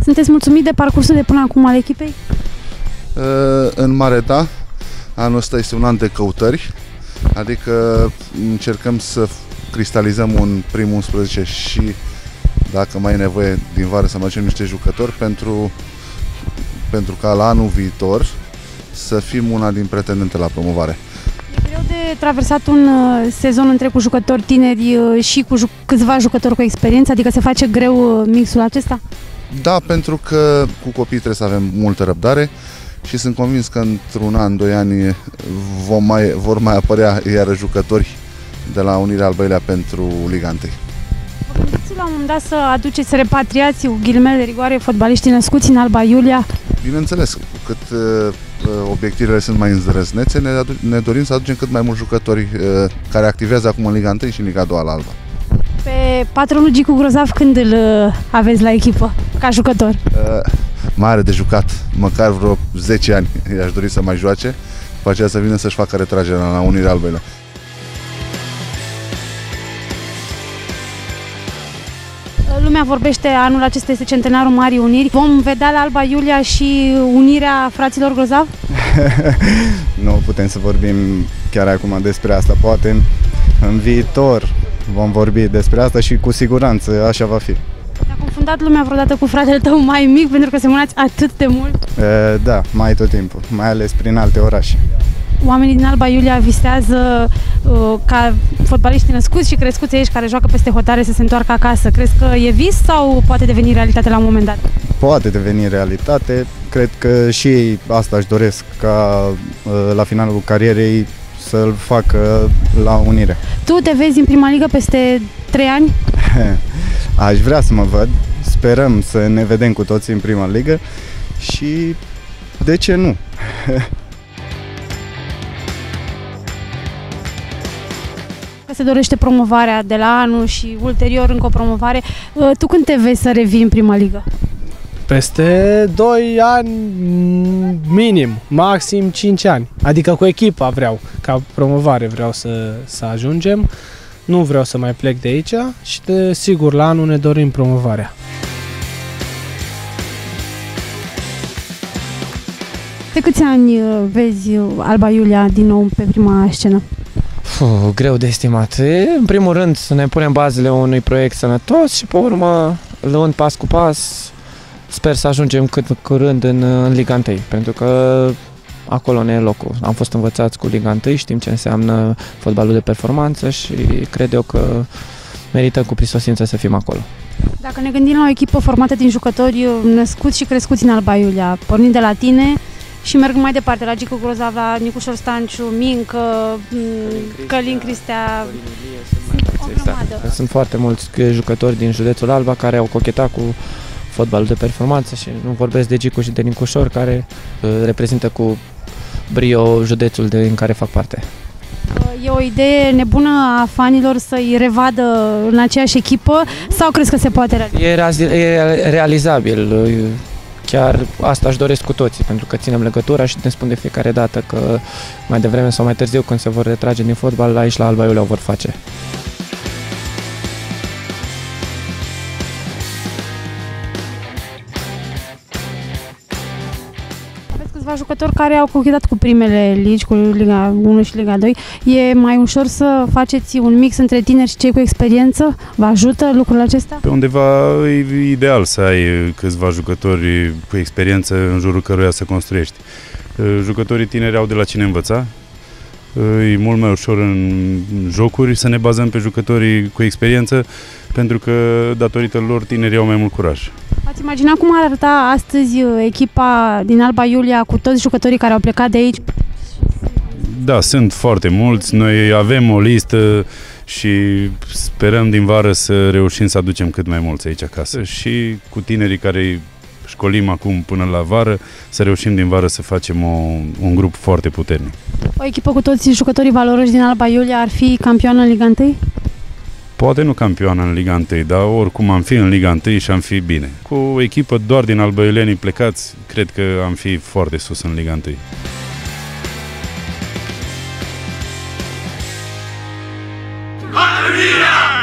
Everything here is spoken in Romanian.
Sunteți mulțumit de parcursul de până acum al echipei? În mare, da. Anul ăsta este un an de căutări, adică încercăm să cristalizăm un prim 11 și, dacă mai e nevoie, din vară să mai facem niște jucători pentru ca la anul viitor să fim una din pretendente la promovare. E greu de traversat un sezon întreg cu jucători tineri și cu câțiva jucători cu experiență, adică se face greu mixul acesta? Da, pentru că cu copiii trebuie să avem multă răbdare și sunt convins că într-un an, 2 ani vor mai apărea iară jucători de la Unirea Alba Iulia pentru Liga 1. Vă gândiți la un moment dat să aduceți, să repatriați, cu ghilimele de rigoare, fotbaliștii născuți în Alba Iulia? Bineînțeles, cu cât obiectivele sunt mai îndrăznețe, ne dorim să aducem cât mai mulți jucători care activează acum în Liga 1 și în Liga 2 la Alba. Pe patronul Gicu Grozav când îl aveți la echipă, ca jucător? Mai are de jucat, măcar vreo 10 ani i-aș dori să mai joace, după aceea să vină să-și facă retragerea la Unirea Alba Iulia. Lumea vorbește, anul acesta este centenarul Marii Uniri. Vom vedea la Alba Iulia și unirea fraților Grozav? Nu putem să vorbim chiar acum despre asta, poate în viitor vom vorbi despre asta și cu siguranță așa va fi. Te-a confundat lumea vreodată cu fratele tău mai mic pentru că semănați atât de mult? Da, mai tot timpul, mai ales prin alte orașe. Oamenii din Alba Iulia visează ca fotbaliștii născuți și crescuți aici care joacă peste hotare să se întoarcă acasă. Crezi că e vis sau poate deveni realitate la un moment dat? Poate deveni realitate. Cred că și ei asta își doresc, ca la finalul carierei să-l facă la Unire. Tu te vezi în prima ligă peste 3 ani? Aș vrea să mă văd. Sperăm să ne vedem cu toții în prima ligă și de ce nu? Se dorește promovarea de la anul și ulterior încă o promovare. Tu când te vezi să revii în prima ligă? Peste 2 ani minim, maxim 5 ani. Adică cu echipa vreau, ca promovare vreau să ajungem. Nu vreau să mai plec de aici și sigur la anul ne dorim promovarea. De câți ani vezi Alba Iulia din nou pe prima scenă? Greu de estimat. În primul rând să ne punem bazele unui proiect sănătos și pe urmă, luând pas cu pas, sper să ajungem cât curând în Liga 1, pentru că acolo ne e locul. Am fost învățați cu Liga 1, știm ce înseamnă fotbalul de performanță și cred eu că merită cu prisosință să fim acolo. Dacă ne gândim la o echipă formată din jucători născuți și crescuți în Alba Iulia, pornind de la tine și merg mai departe, la Gicu Grozav, la Nicușor Stanciu, Mincă, Călin Cristea, o grămadă. Sunt foarte mulți jucători din județul Alba care au cochetat cu fotbalul de performanță și nu vorbesc de Gicu și de Nicușor, care reprezintă cu brio județul în care fac parte. E o idee nebună a fanilor să-i revadă în aceeași echipă sau crezi că se poate realiza? E realizabil. Chiar asta își doresc cu toții, pentru că ținem legătura și ne spun de fiecare dată că mai devreme sau mai târziu, când se vor retrage din fotbal, aici la Alba Iulia o vor face. Aveți câțiva jucători care au cochetat cu primele ligi, cu Liga 1 și Liga 2. E mai ușor să faceți un mix între tineri și cei cu experiență? Vă ajută lucrul acesta? Pe undeva e ideal să ai câțiva jucători cu experiență în jurul căruia să construiești. Jucătorii tineri au de la cine învăța. E mult mai ușor în jocuri să ne bazăm pe jucătorii cu experiență, pentru că datorită lor tinerii au mai mult curaj. Ați imaginat cum ar arăta astăzi echipa din Alba Iulia cu toți jucătorii care au plecat de aici? Da, sunt foarte mulți. Noi avem o listă și sperăm din vară să reușim să aducem cât mai mulți aici acasă. Și cu tinerii care școlim acum până la vară, să reușim din vară să facem un grup foarte puternic. O echipă cu toți jucătorii valoroși din Alba Iulia ar fi campioană în Liga 1? Poate nu campioană în Liga 1, dar oricum am fi în Liga 1 și am fi bine. Cu o echipă doar din albăiulenii plecați, cred că am fi foarte sus în Liga 1. Alba Iulia!